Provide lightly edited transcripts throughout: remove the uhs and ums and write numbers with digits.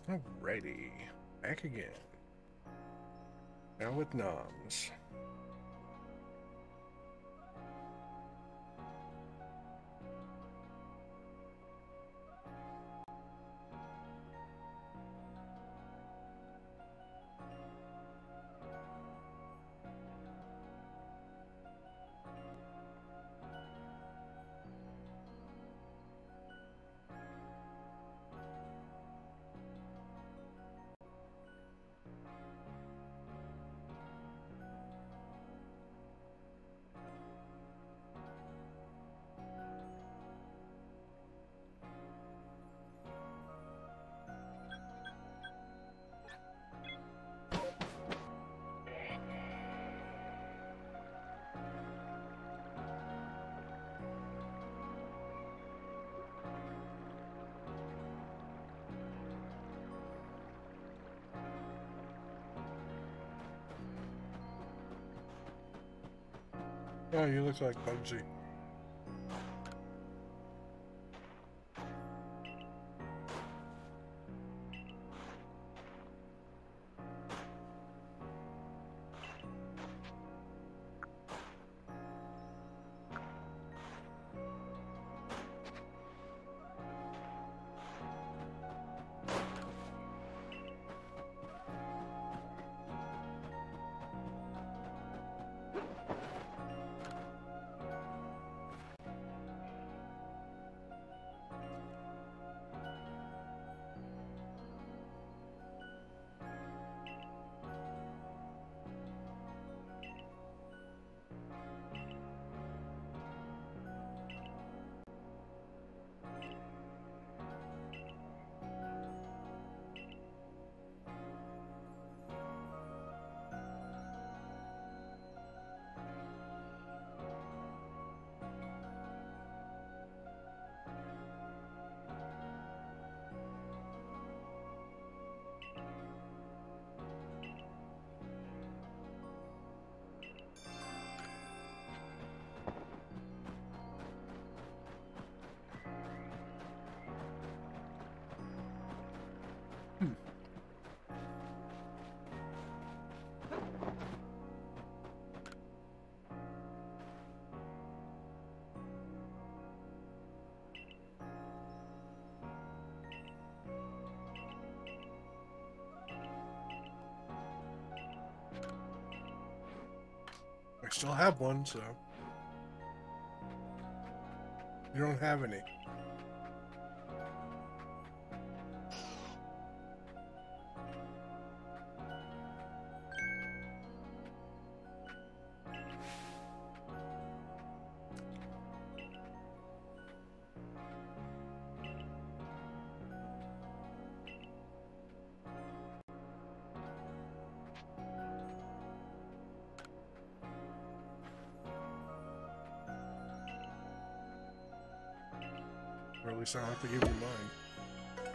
Alrighty, back again. Now with noms. Oh, you look like Bugsy. I still have one, so you don't have any. Or at least I don't have to give you mine.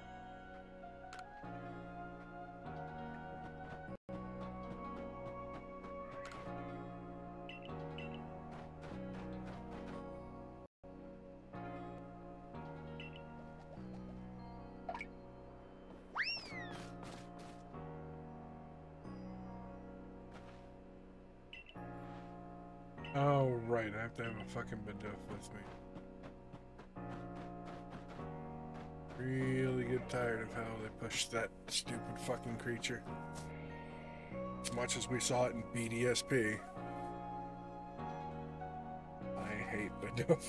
Oh, right, I have to have a fucking Bidoof with me. Really get tired of how they push that stupid fucking creature. As much as we saw it in BDSP. I hate Bidoof.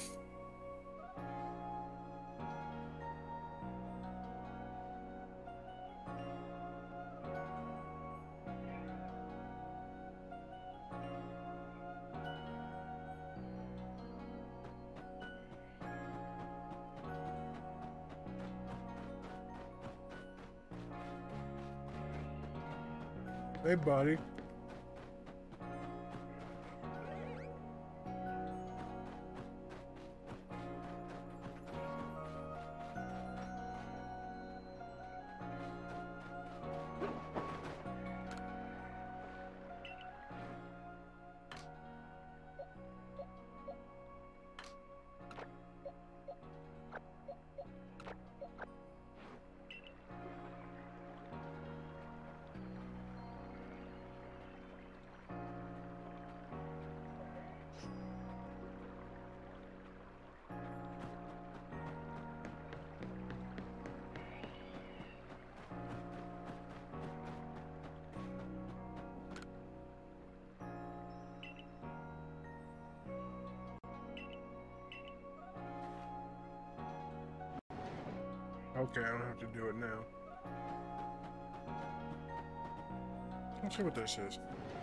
Hey, buddy. Okay, I don't have to do it now. Let's see what this is.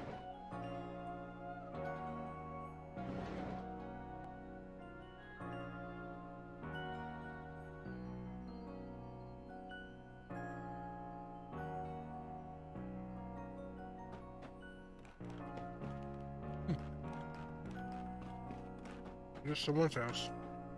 Just someone's house.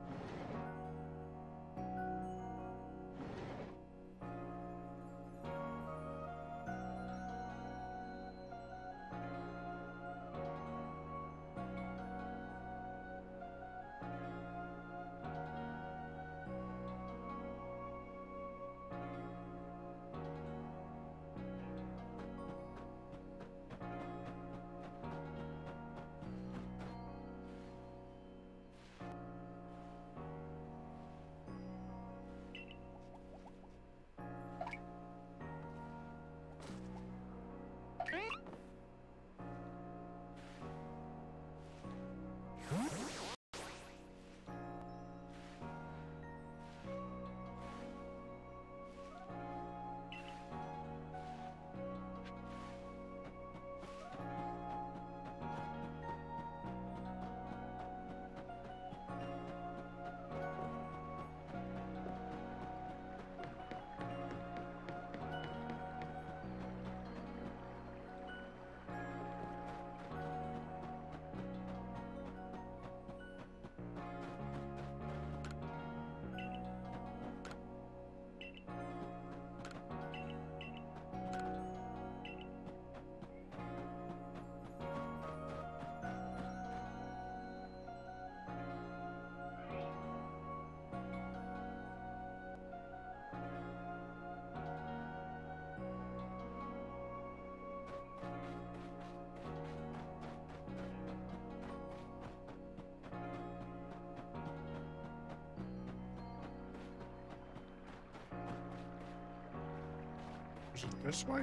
Is it this way?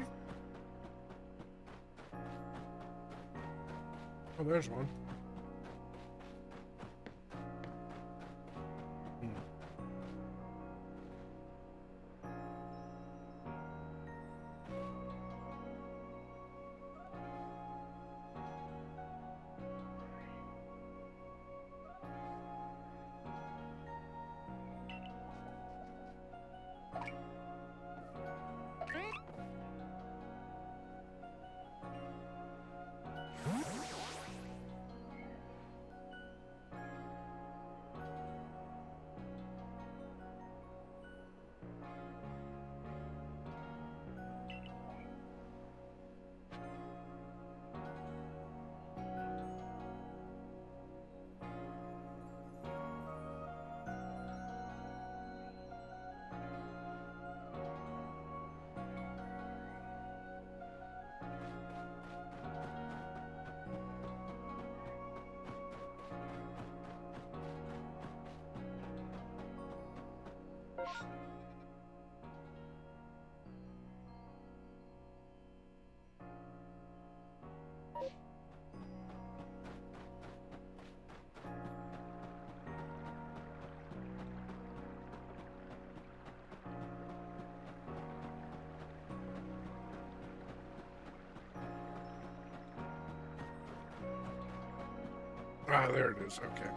Oh, there's one. Ah, there it is. Okay.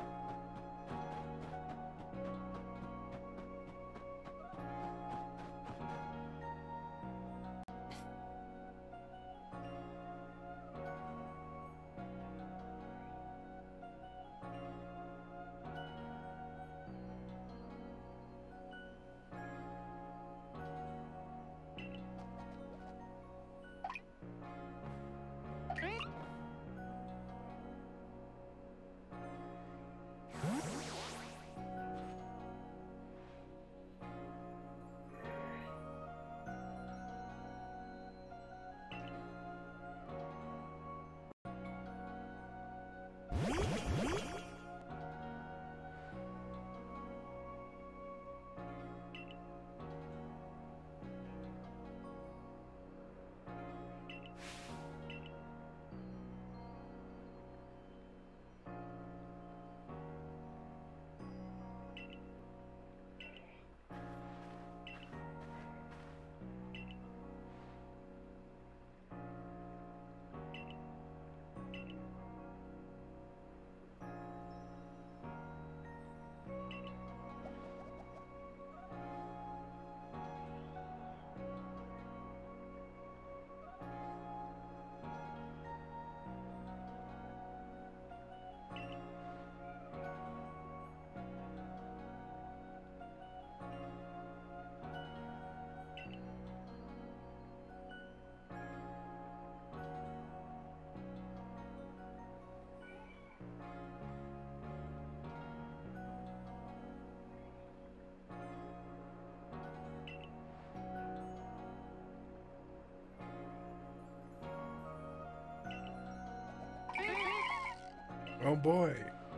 Oh boy.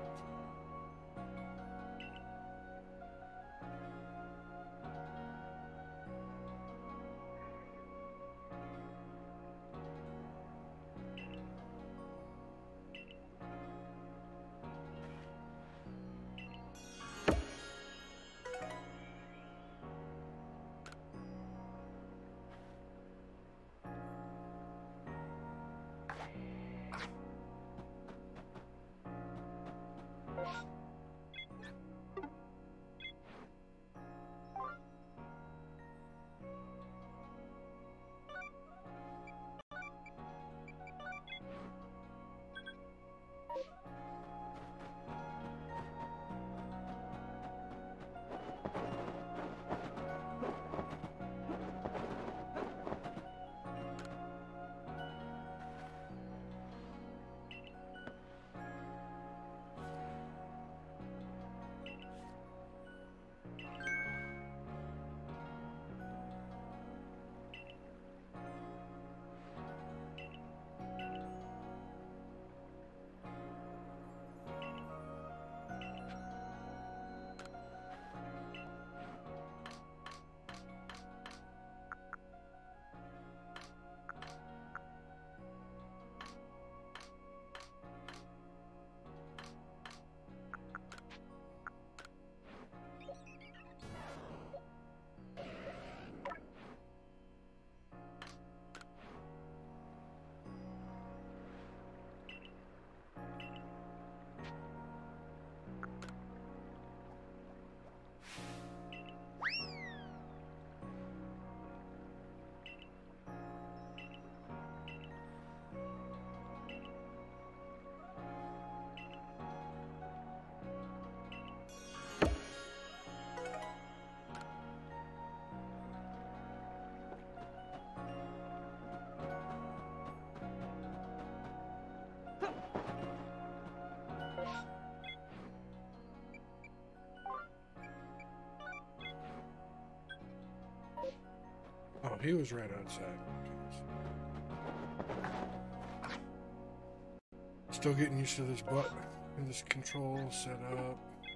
Oh, he was right outside. Still getting used to this button and this control setup.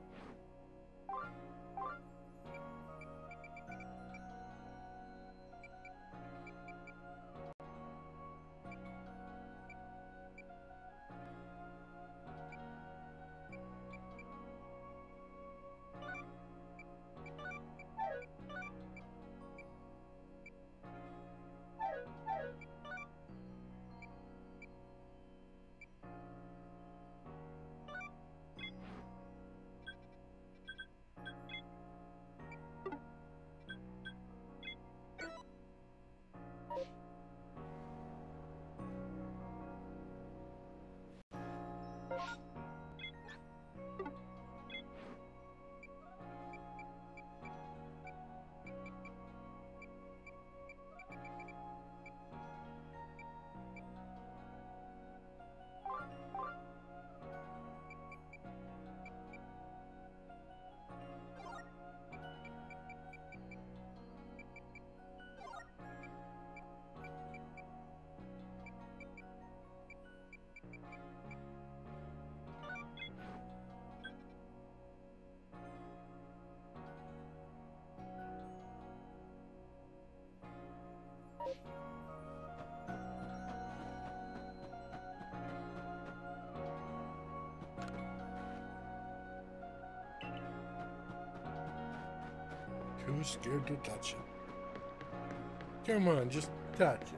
Too scared to touch it. Come on, just touch it.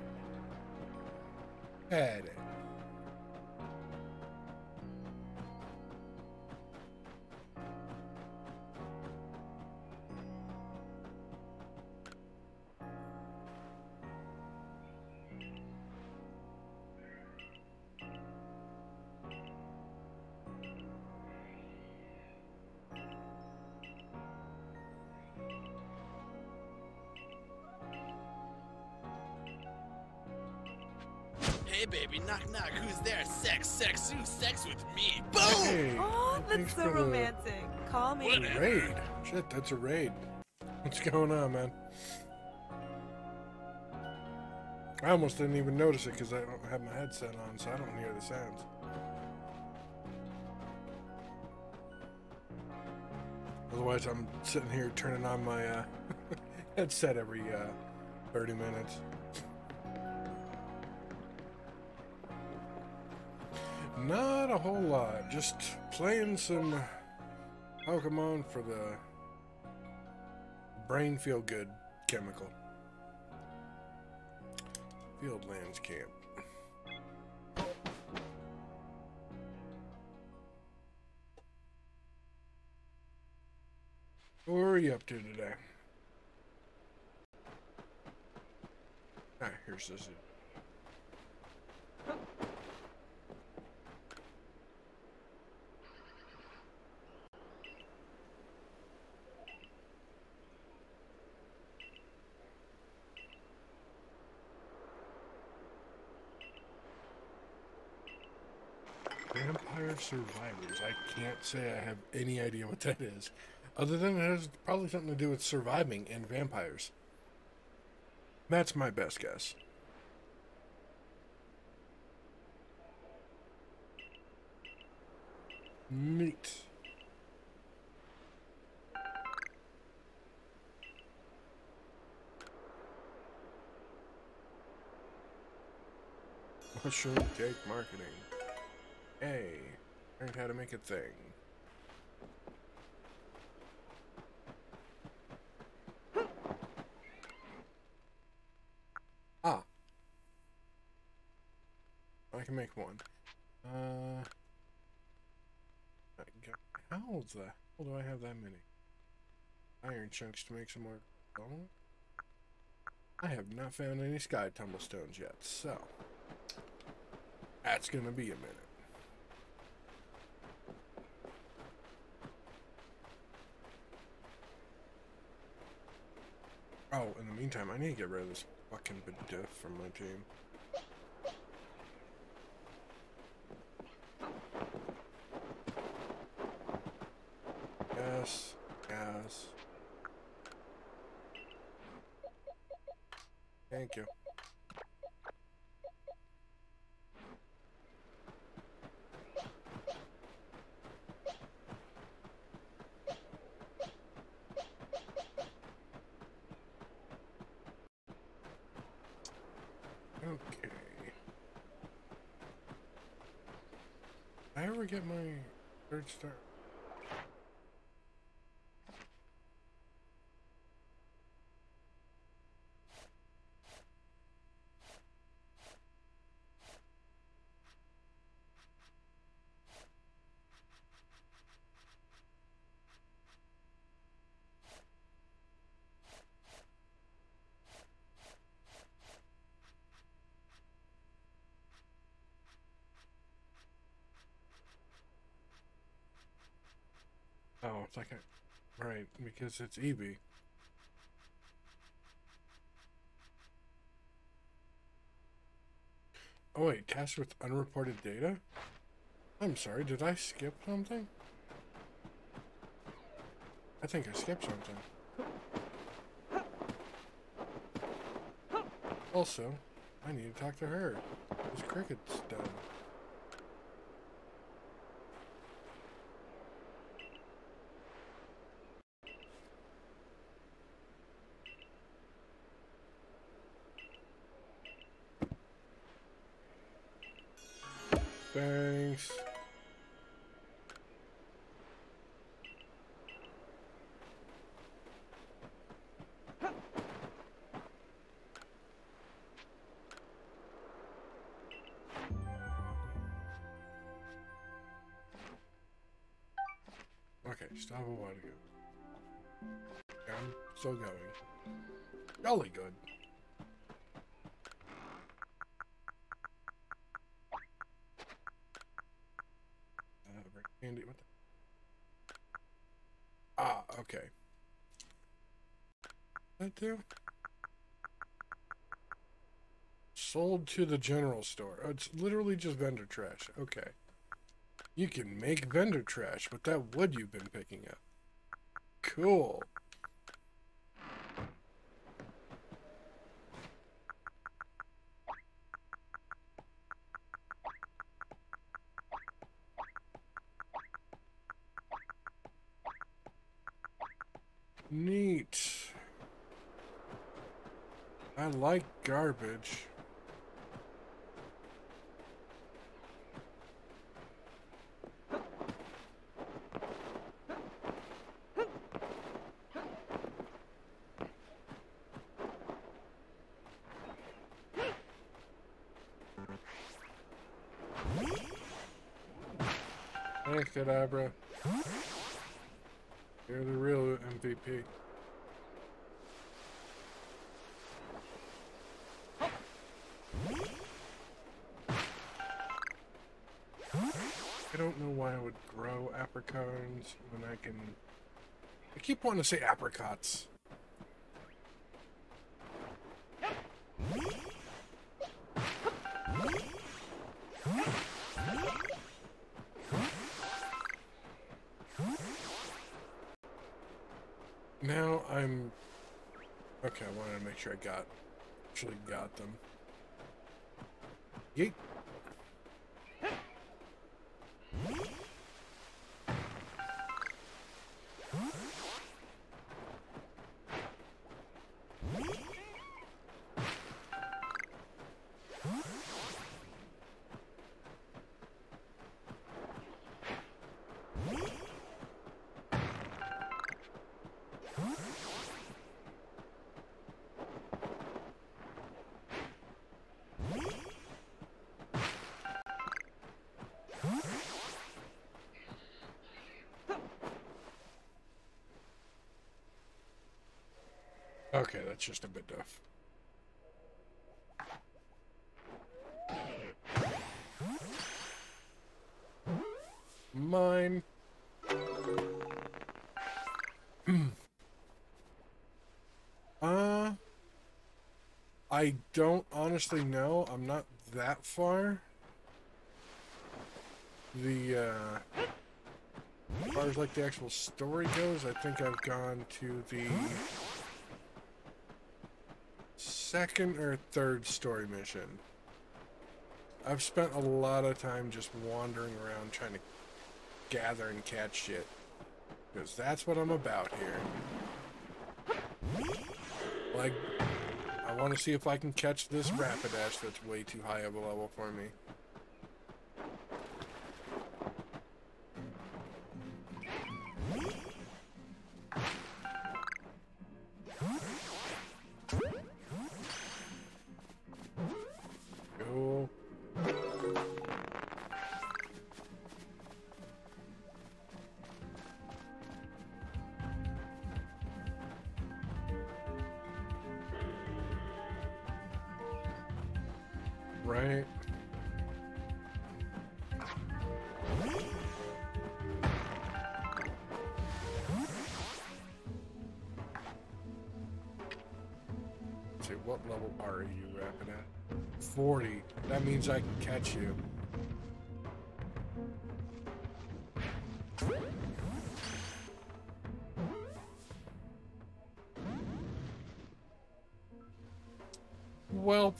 Pat it. Hey baby, knock knock, who's there? Sex with me. Boom! Hey, Oh, that's so romantic. Call me. a raid. Shit, that's a raid. What's going on, man? I almost didn't even notice it because I don't have my headset on, so I don't hear the sounds. Otherwise, I'm sitting here turning on my headset every 30 minutes. Not a whole lot. Just playing some Pokemon for the brain feel good chemical. Fieldlands Camp. What are you up to today? Ah, here's the zoo. Vampire Survivors. I can't say I have any idea what that is. Other than it has probably something to do with surviving and vampires. That's my best guess. Neat. Mushroom cake marketing. Hey, learned how to make a thing. Ah. I can make one. How the hell do I have that many? Iron chunks to make some more bone? I have not found any sky tumblestones yet, so that's gonna be a minute. Oh, in the meantime, I need to get rid of this fucking Biduff from my team. Yes, yes. Thank you. Okay. I ever get my third star? Oh, it's like a... Right, because it's Eevee. Oh wait, tasked with unreported data? I'm sorry, did I skip something? I think I skipped something. Also, I need to talk to her. This cricket's done. Thanks. Okay, stop a while ago. I'm still going. Jolly good. Andy, what the? Ah, okay. That do? Sold to the general store. Oh, it's literally just vendor trash. Okay. You can make vendor trash with that wood you've been picking up. Cool. Right. I like garbage. Thanks, Kadabra. You're the real MVP. I don't know why I would grow apricorns when I can... I keep wanting to say apricots. Now I'm... Okay, I wanted to make sure I actually got them. Yeet. Okay, that's just a bit tough. Mine. I don't honestly know. I'm not that far. As far as like the actual story goes, I think I've gone to the second or third story mission. I've spent a lot of time just wandering around trying to gather and catch shit. Because that's what I'm about here. Like, I want to see if I can catch this Rapidash that's way too high of a level for me. Go. Right. Let's see, what level are you rapping at? 40. That means I can catch you. Welp.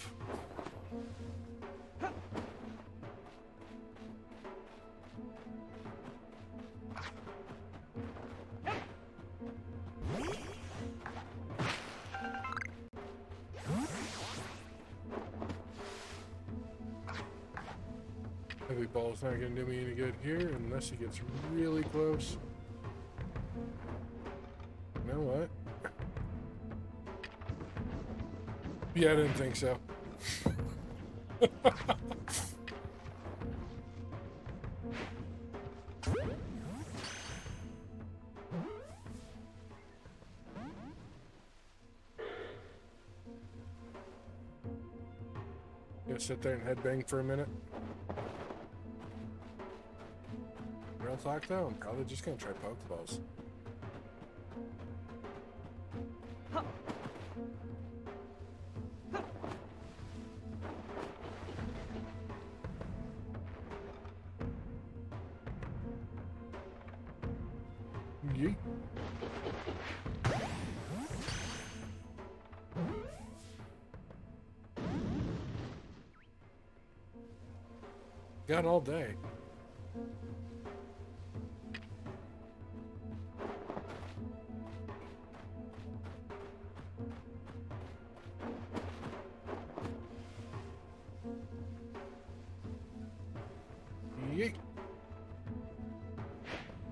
Heavy ball's not gonna do me any good here unless he gets really close. You know what? Yeah, I didn't think so. Gonna sit there and headbang for a minute. Real talk though, I'm probably just gonna try Pokeballs. Yeet. Got all day.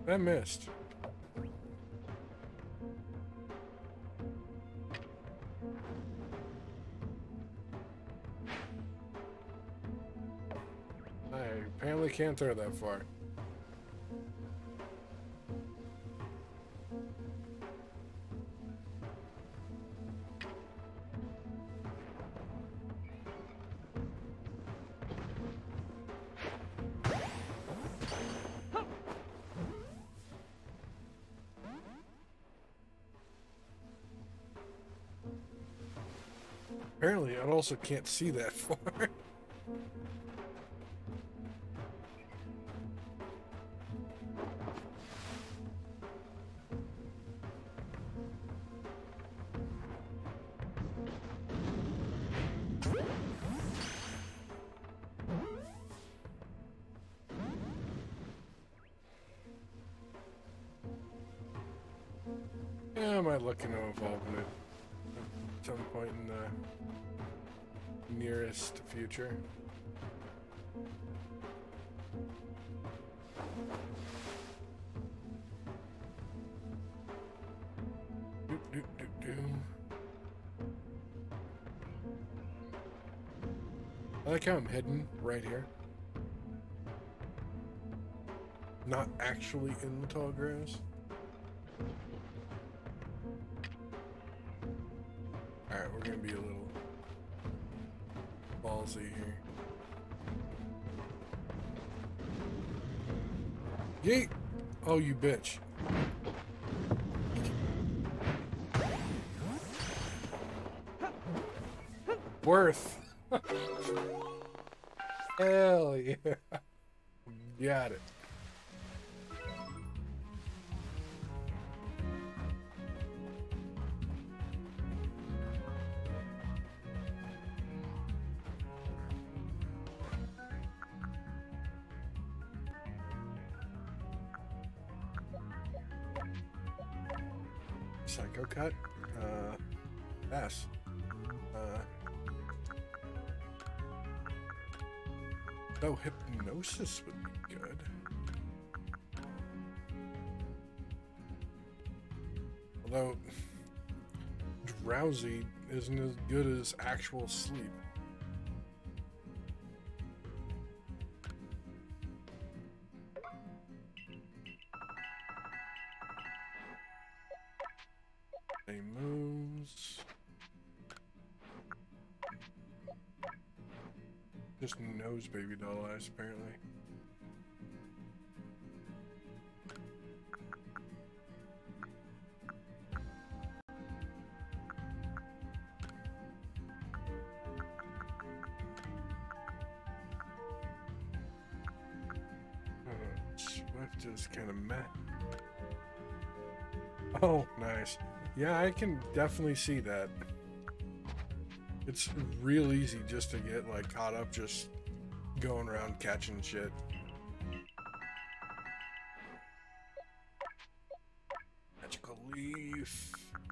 I missed. I apparently can't throw that far. Apparently, I also can't see that far. Yeah, I might look into evolving it at some point in the nearest future. Doop, doop, doop, doop. I like how I'm hidden right here. Not actually in the tall grass. Alright, we're gonna be a little ballsy here. Yeet! Oh, you bitch. Worth. Hell yeah. Got it. Psycho cut? Pass. Oh, hypnosis would be good. Although, drowsy isn't as good as actual sleep. They moves. Just knows baby doll eyes, apparently. Swift is kind of meh. Oh, nice. Yeah, I can definitely see that. It's real easy just to get like caught up just going around catching shit. Magical leaf.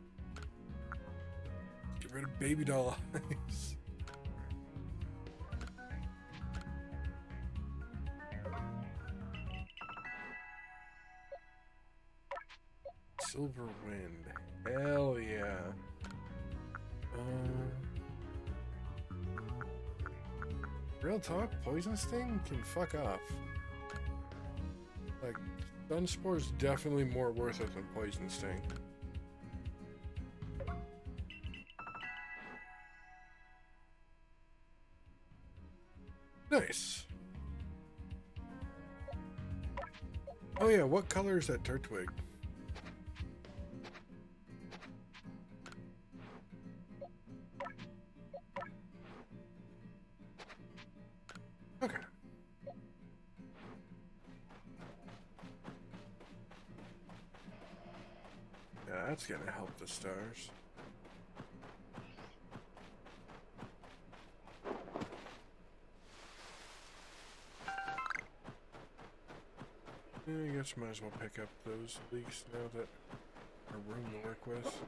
Get rid of baby doll eyes. Silver wind. Hell yeah. Real talk, poison sting can fuck off. Like, Sunspor's definitely more worth it than poison sting. Nice. Oh yeah, what color is that Turtwig? Okay. Yeah, that's gonna help the stars. Yeah, I guess might as well pick up those leaks now that our room to work with.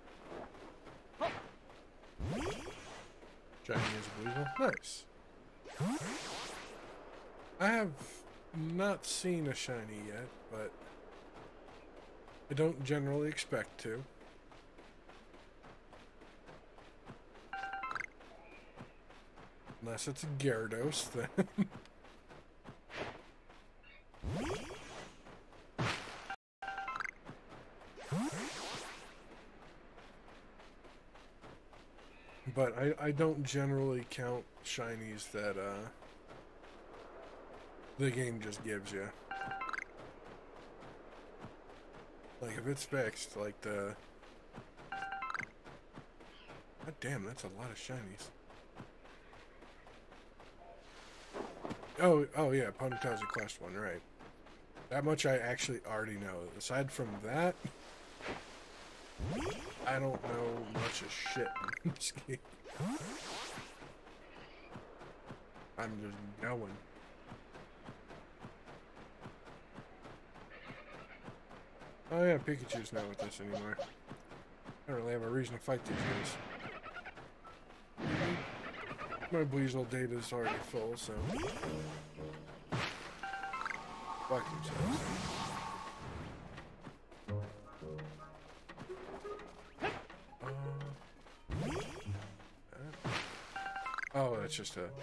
Chinese weasel. Nice. I have not seen a shiny yet, but I don't generally expect to. Unless it's a Gyarados, then. But I don't generally count shinies that the game just gives you. Like if it's fixed, like the... God damn, that's a lot of shinies. Oh yeah, Ponytail's a quest one, right. That much I actually already know. Aside from that, I don't know much of shit in this game. I'm just going. Oh yeah, Pikachu's not with us anymore. I don't really have a reason to fight these guys. My Weasel data is already full, so... Fuck yourselves. Oh, that's just a...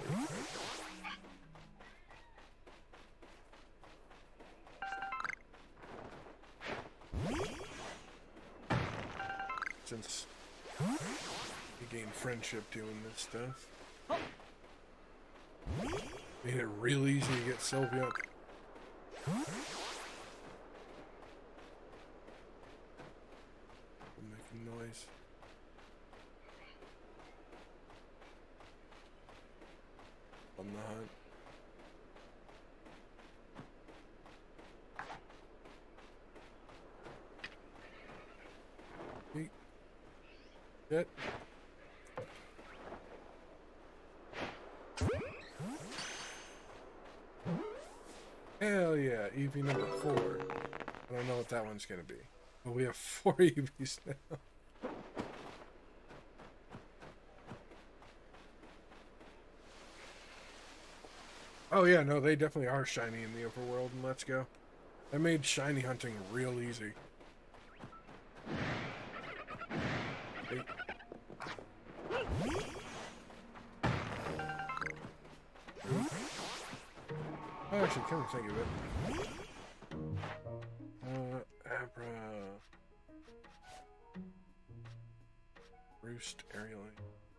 Since you gain friendship doing this stuff. Made it real easy to get Sylvia. Making noise. On the hunt. Hey. Get. Hell yeah, EV number 4. I don't know what that one's gonna be. But we have 4 EVs now. Oh yeah, no, they definitely are shiny in the overworld in Let's Go. That made shiny hunting real easy. Hey. Oh, actually, come to think of it. Abra... Roost Aerially.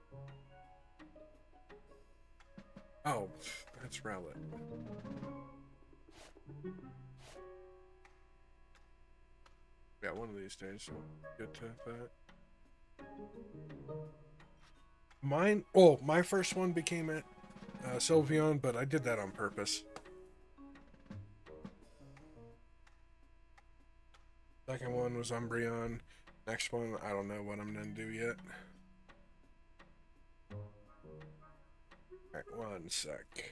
Oh, that's Rowlet. Yeah, one of these days we'll get to that. Mine... Oh, my first one became it. Sylveon, but I did that on purpose. Second one was Umbreon. Next one, I don't know what I'm gonna do yet. Alright, one sec.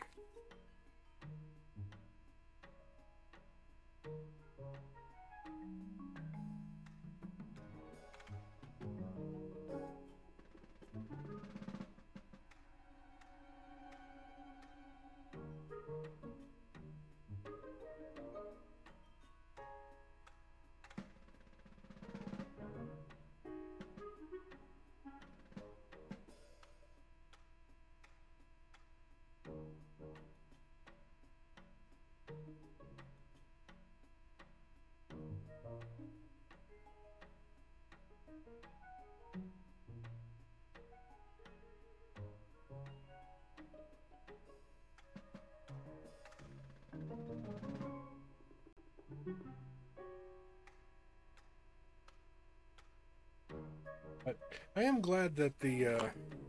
But I am glad that the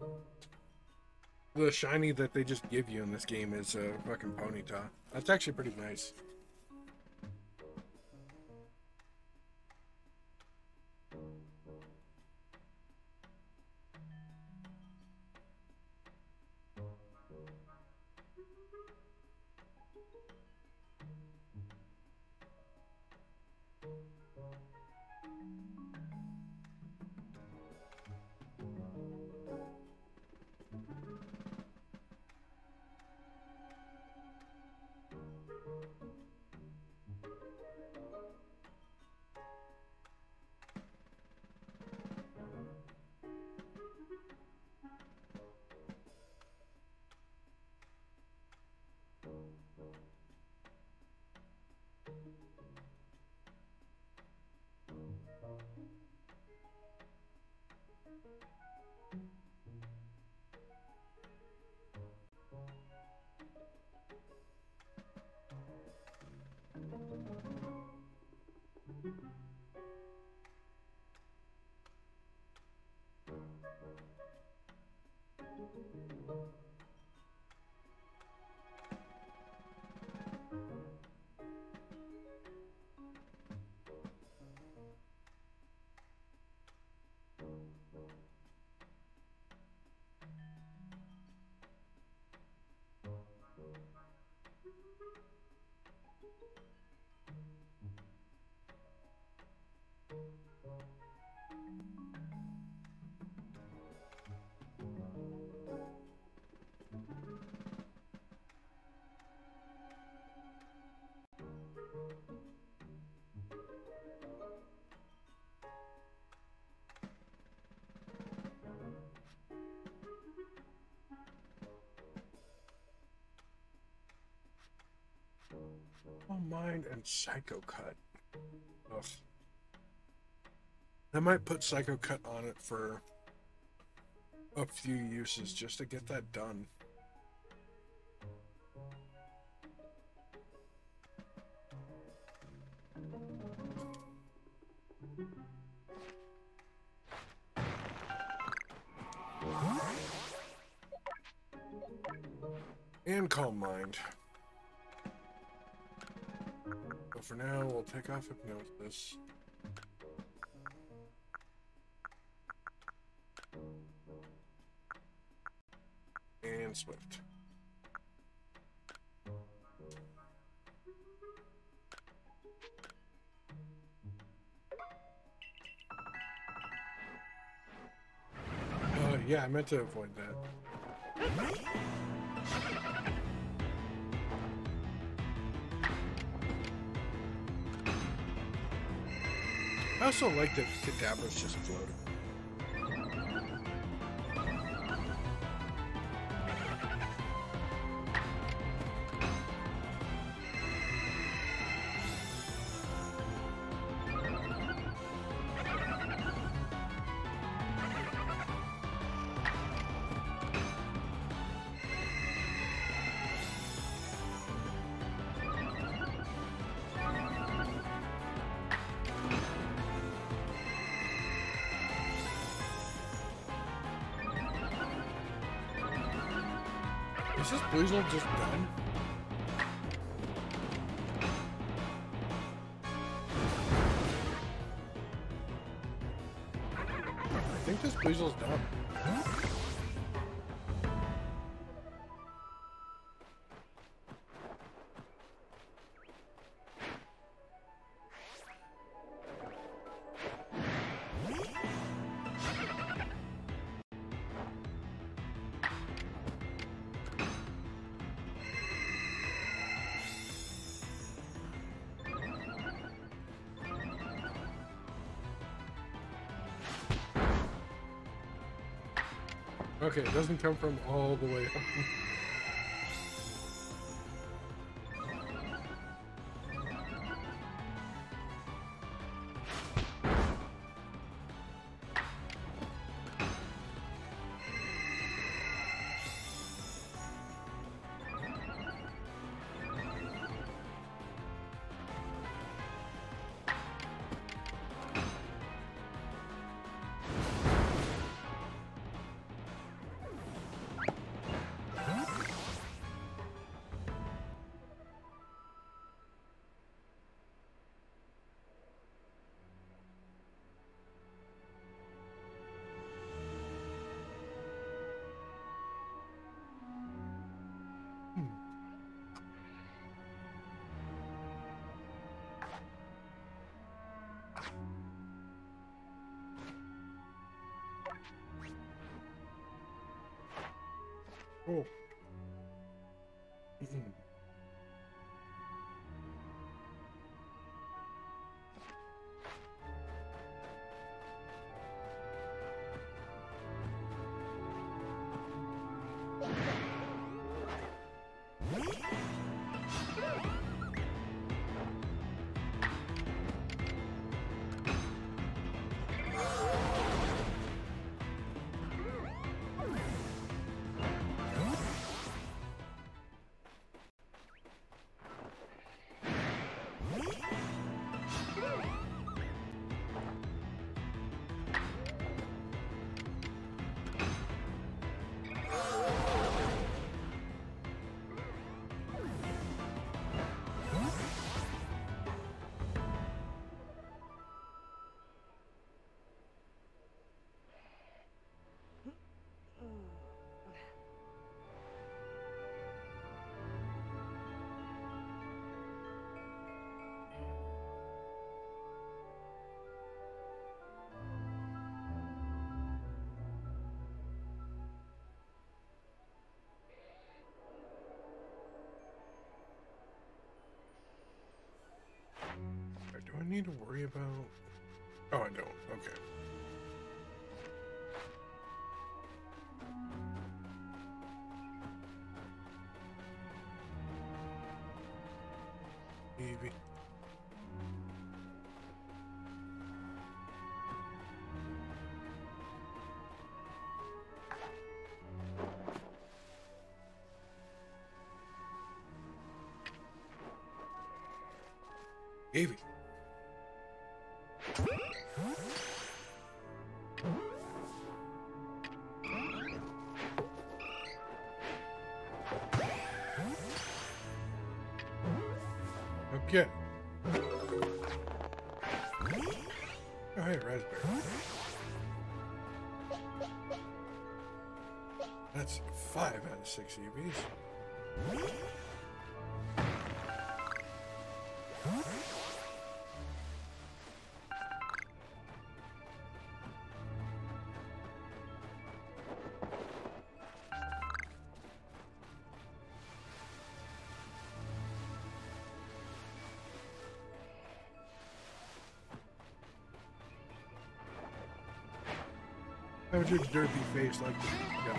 shiny that they just give you in this game is a fucking Ponyta. That's actually pretty nice. Mind and Psycho Cut. Ugh. I might put Psycho Cut on it for a few uses just to get that done. And Calm Mind. But for now, we'll take off Hypnosis. And Swift. Yeah, I meant to avoid that. I also like that Kadabra's just floating. Is this Weasel just done? I think this Weasel's done. Okay, it doesn't come from all the way up. Oh. Do I need to worry about... Oh, I don't. Okay. Maybe. Evie. Okay. Oh, hey, raspberry. That's 5 out of 6 EVs. How would your derpy face like to go?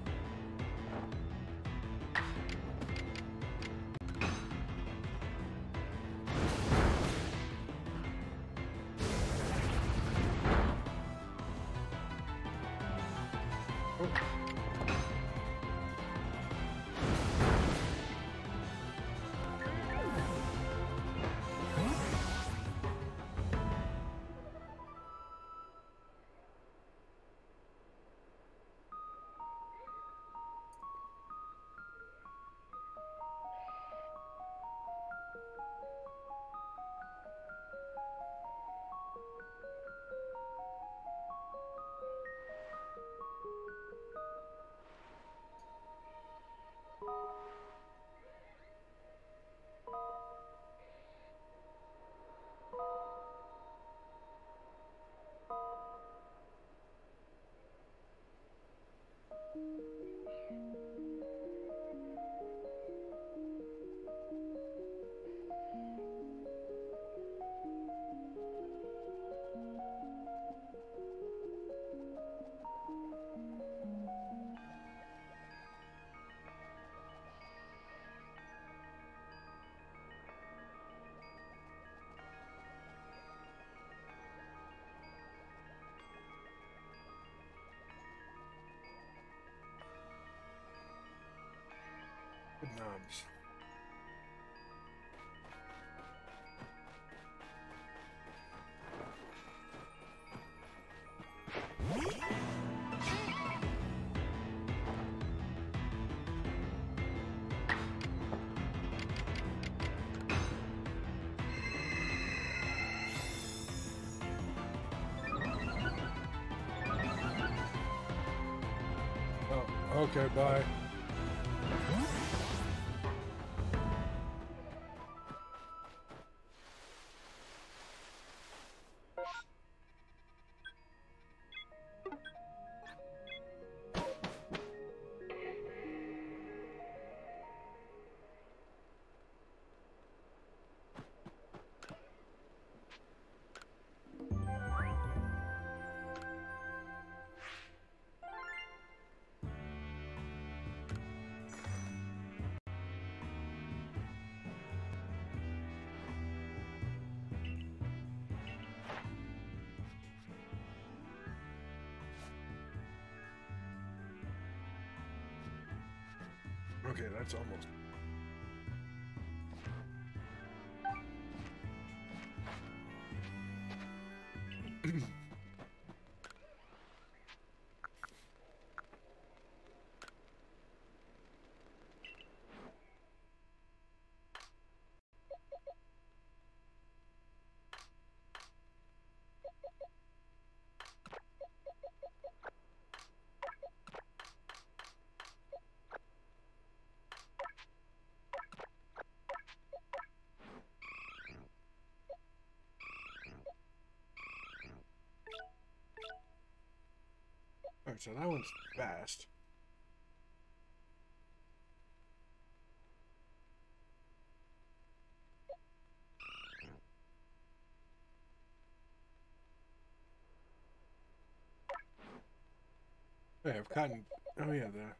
Good knobs. Oh, okay, bye. Okay, that's almost. Alright, so that one's fast. Hey, I've gotten. Oh, yeah, the.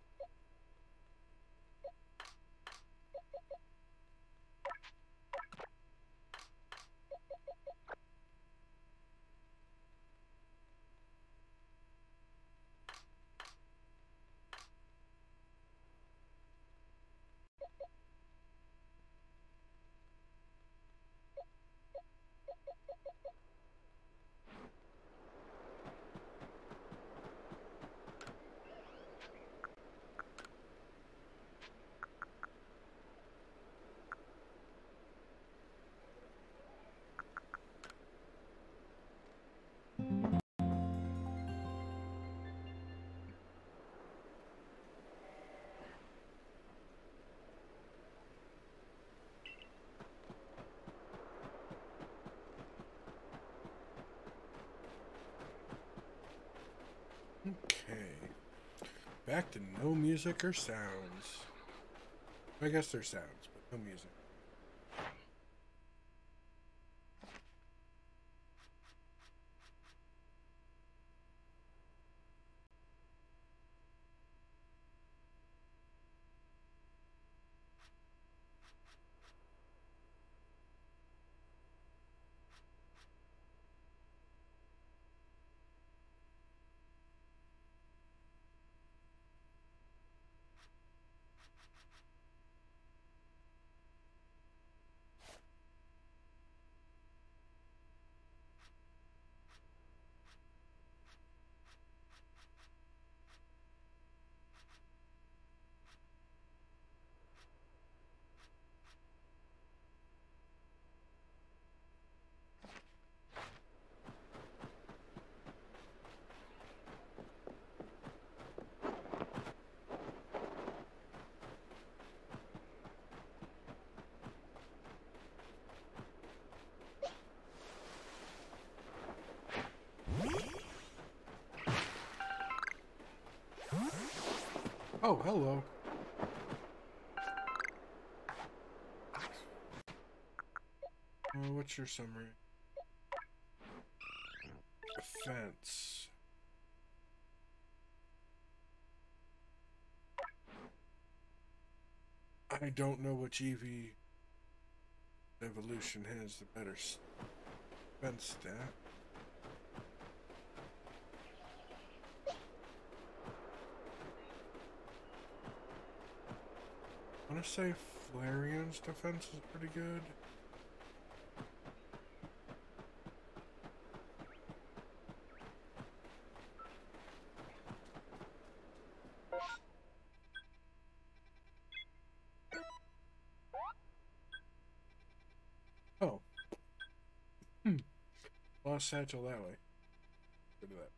Okay. Back to no music or sounds. I guess there's sounds, but no music. Oh, hello. What's your summary? Offense. I don't know which EV evolution has the better offense stat. I want to say Flareon's defense is pretty good. Oh. Lost satchel that way. Look at that.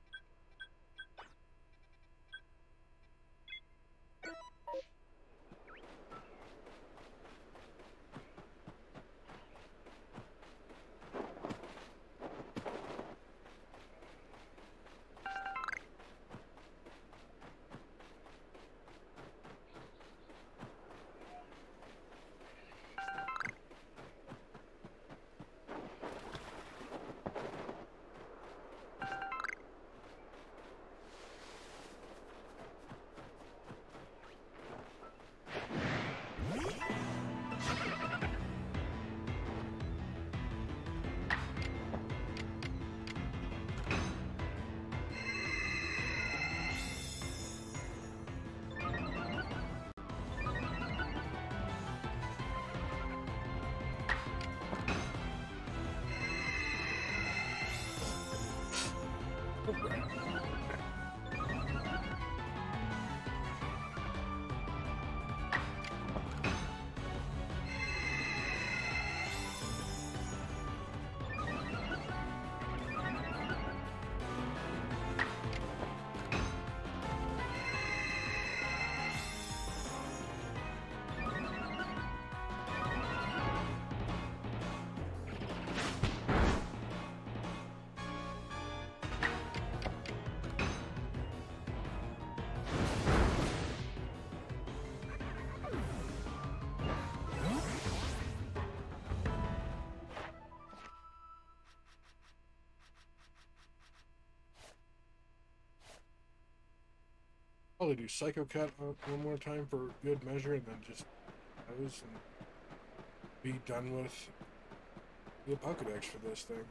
Probably do Psycho Cut one more time for good measure, and then just close and be done with the Pokedex for this thing.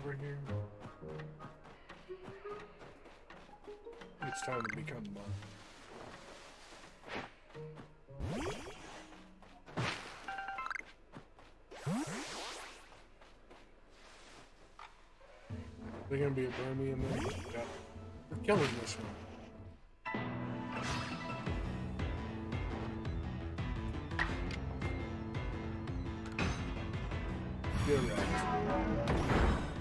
over here. It's time to become one. There's gonna be a Burmy in there. Yeah. We're killing this one. You're right.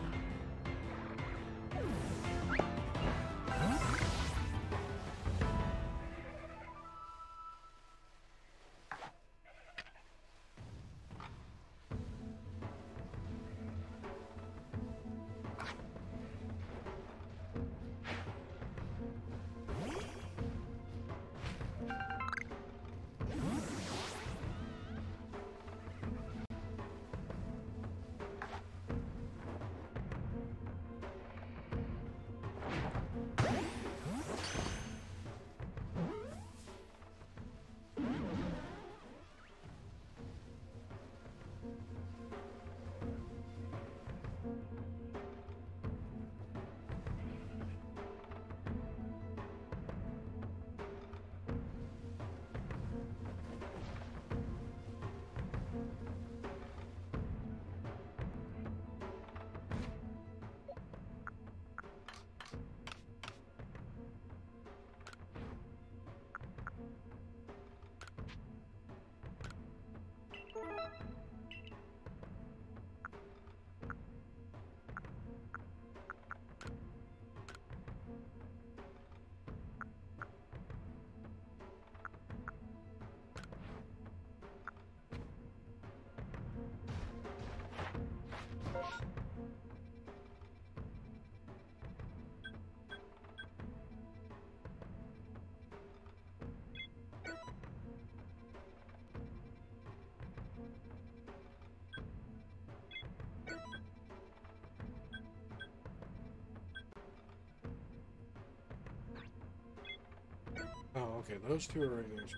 Oh, okay, those two are right there.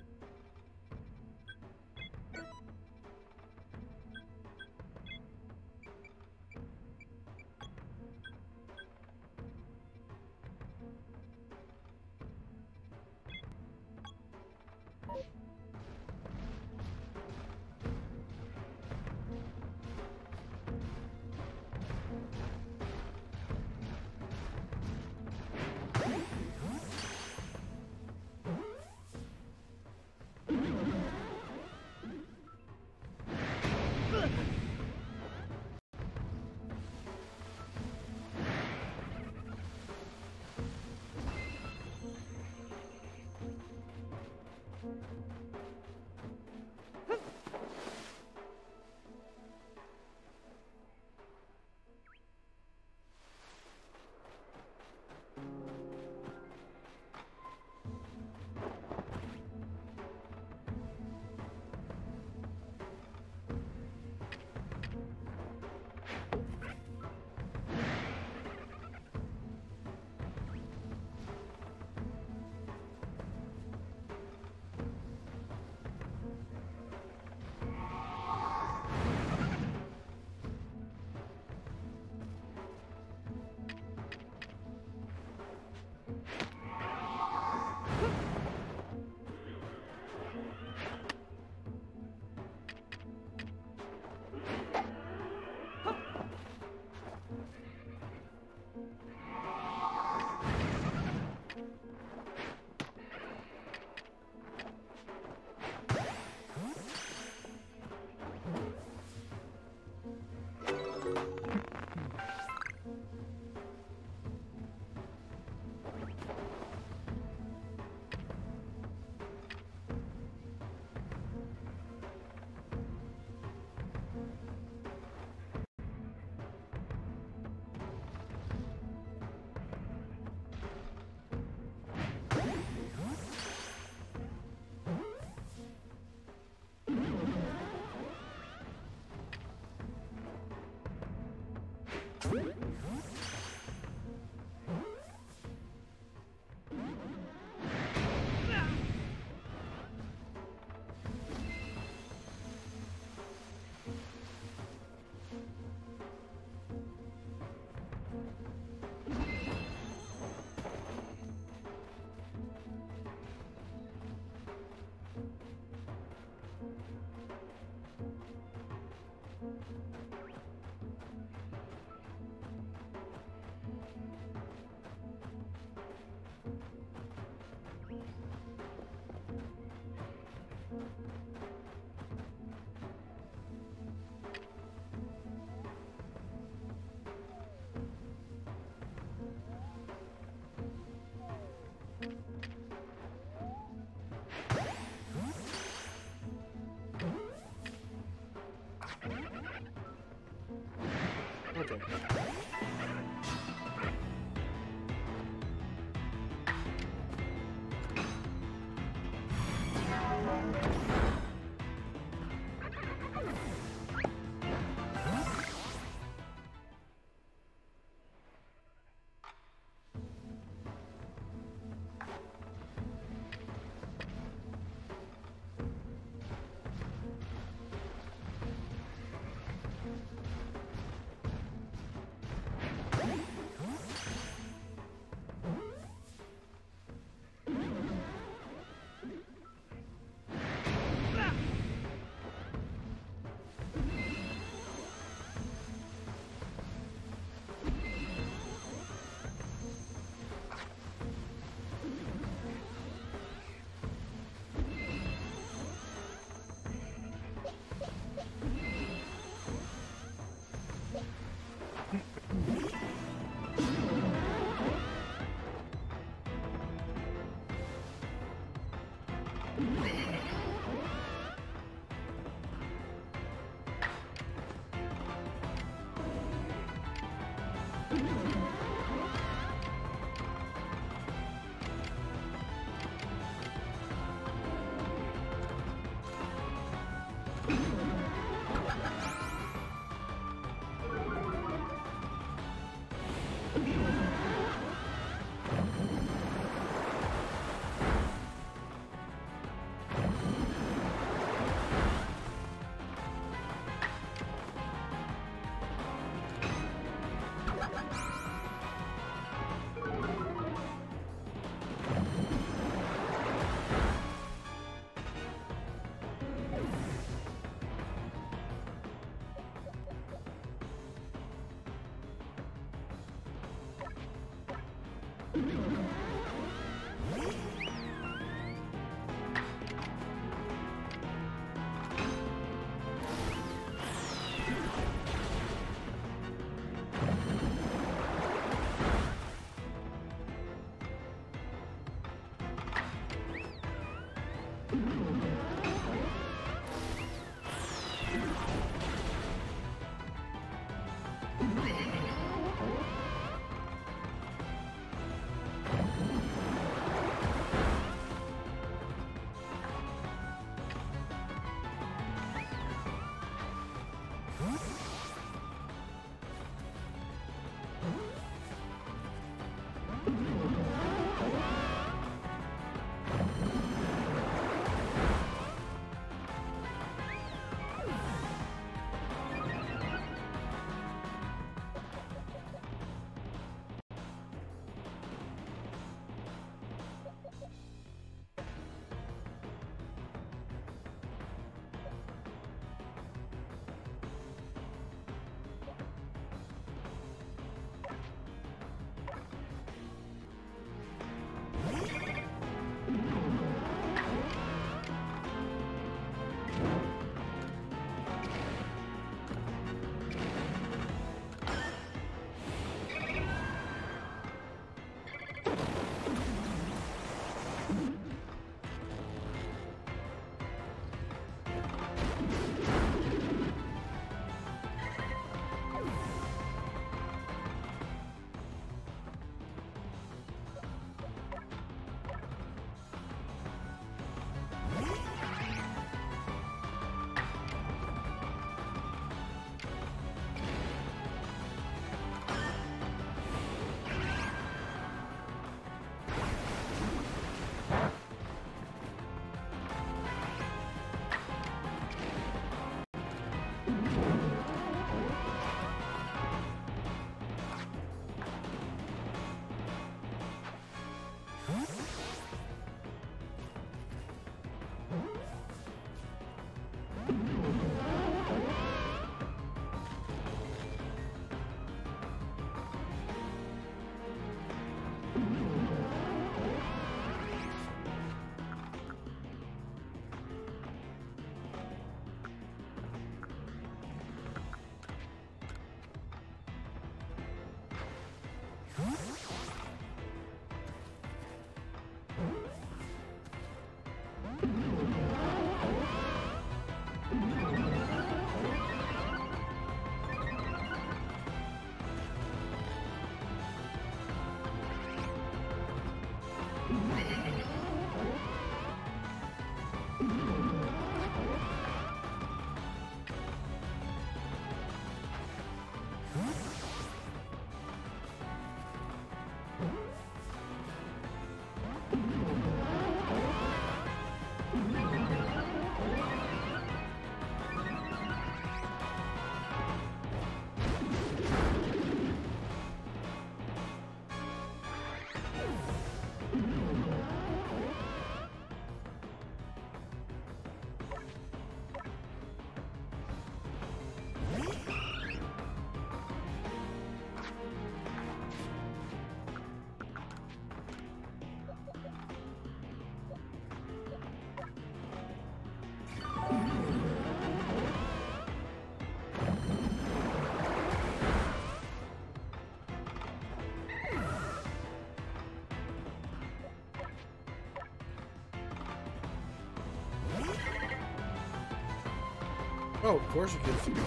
Oh, of course it gives you.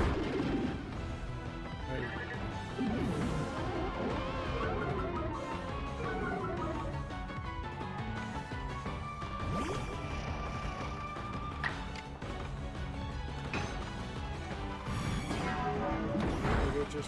Just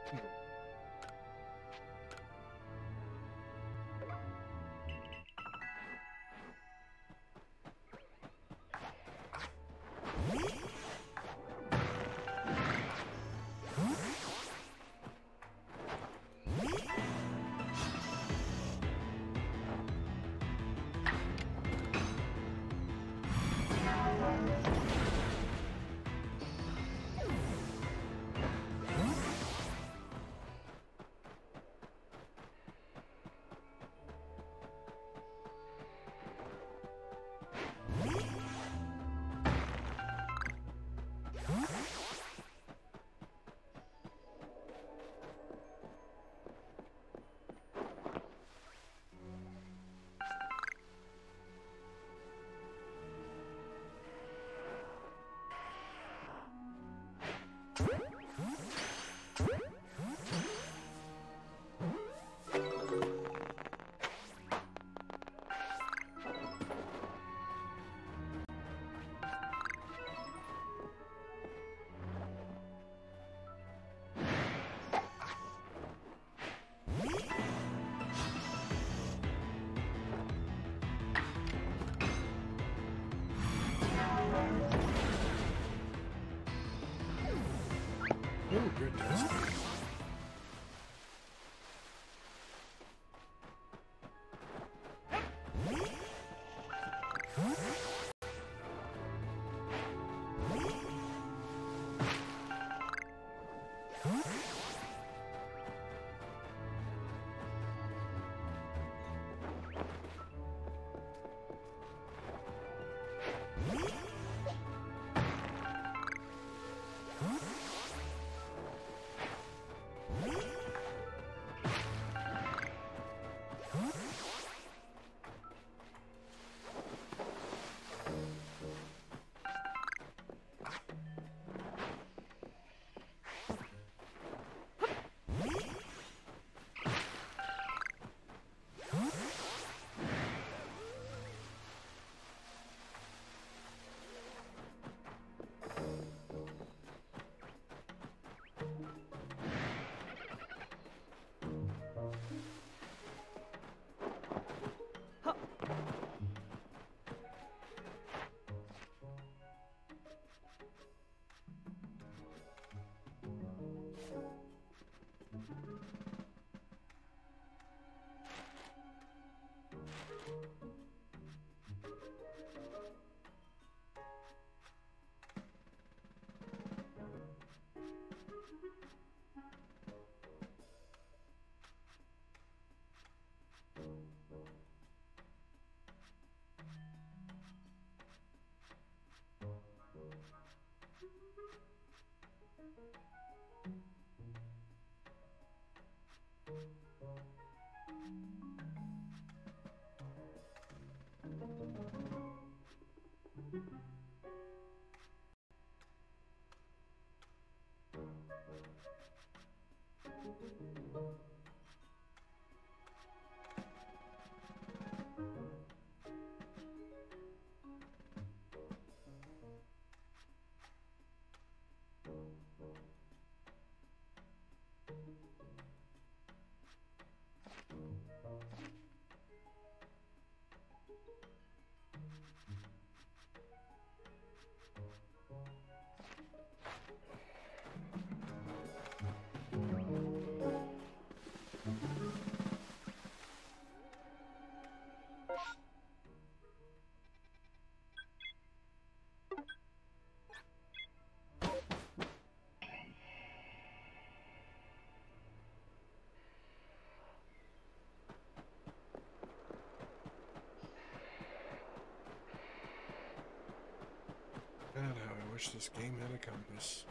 Oh, good test. God, how I wish this game had a compass.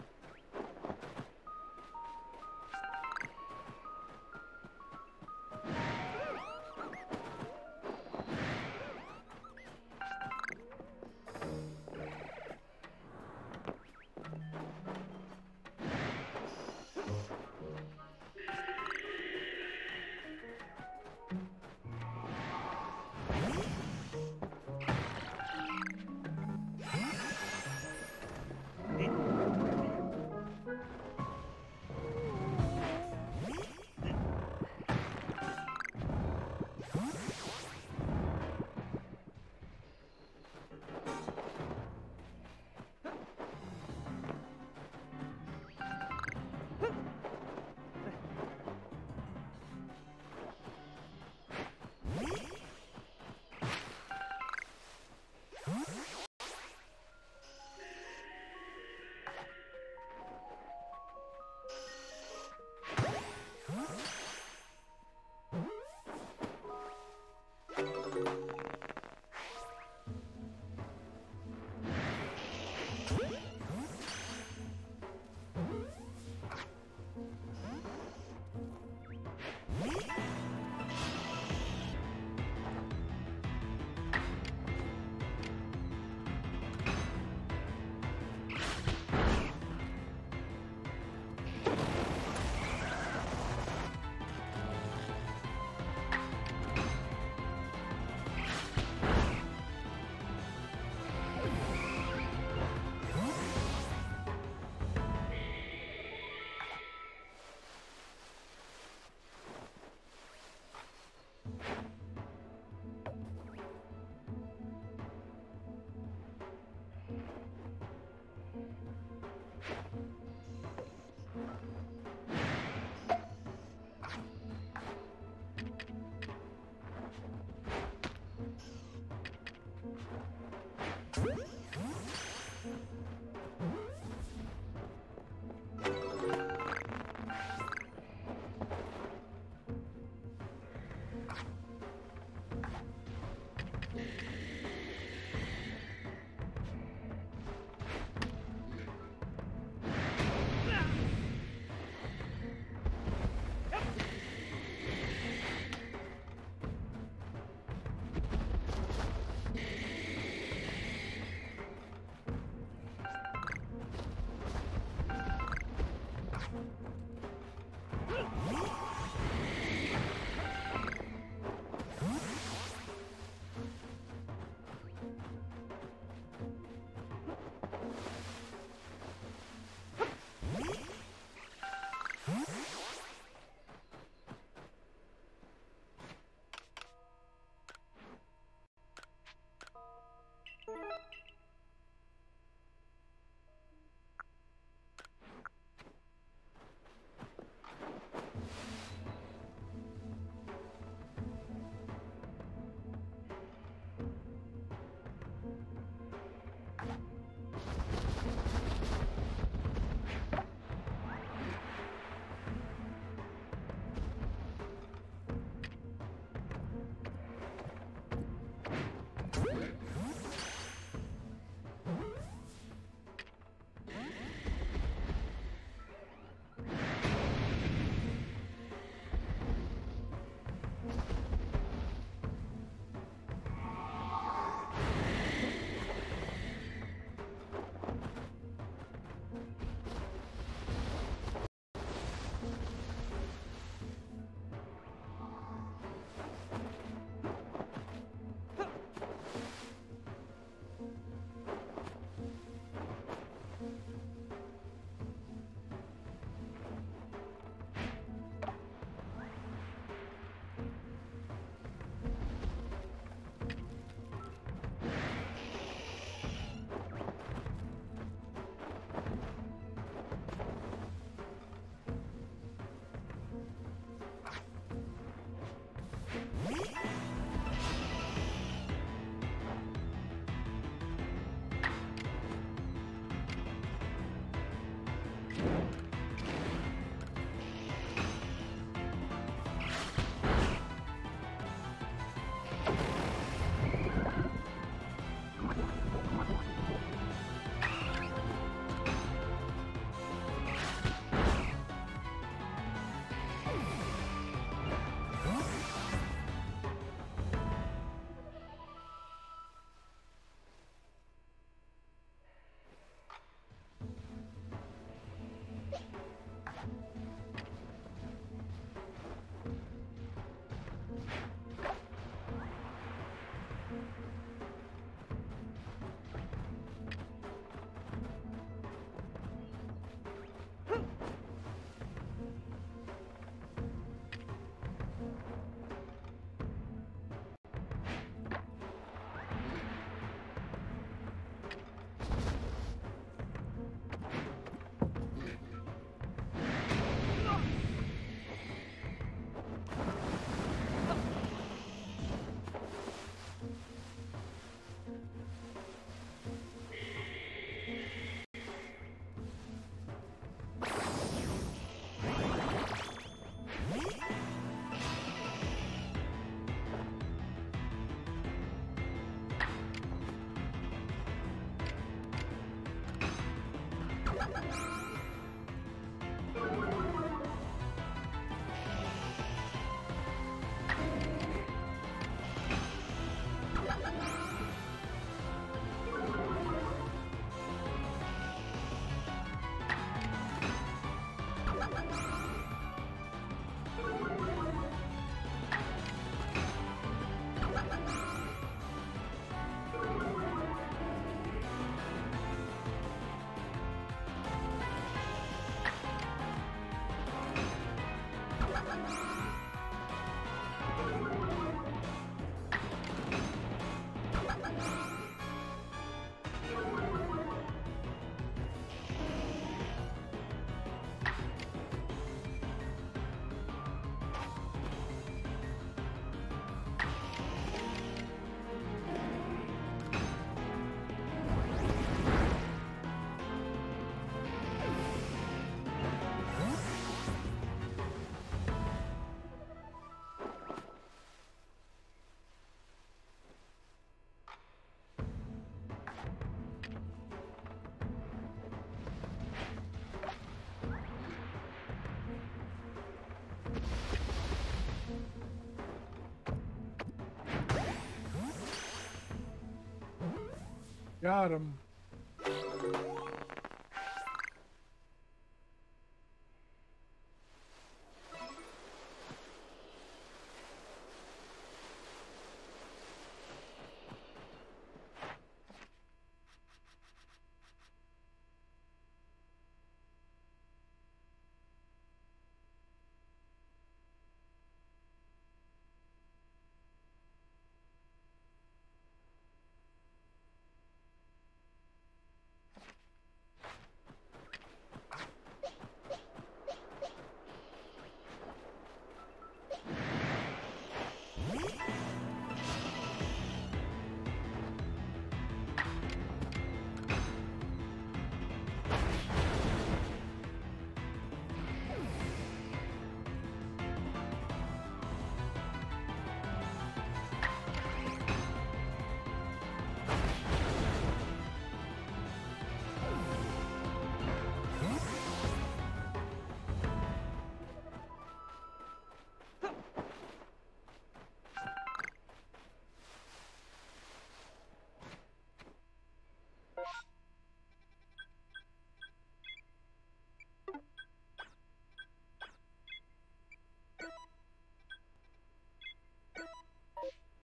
Got him.